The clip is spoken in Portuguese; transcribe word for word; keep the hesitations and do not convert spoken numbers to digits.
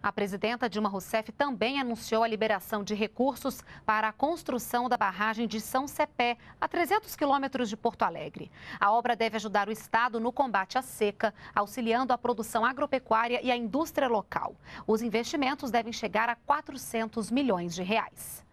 A presidenta Dilma Rousseff também anunciou a liberação de recursos para a construção da barragem de São Cepé, a trezentos quilômetros de Porto Alegre. A obra deve ajudar o estado no combate à seca, auxiliando a produção agropecuária e a indústria local. Os investimentos devem chegar a quatrocentos milhões de reais.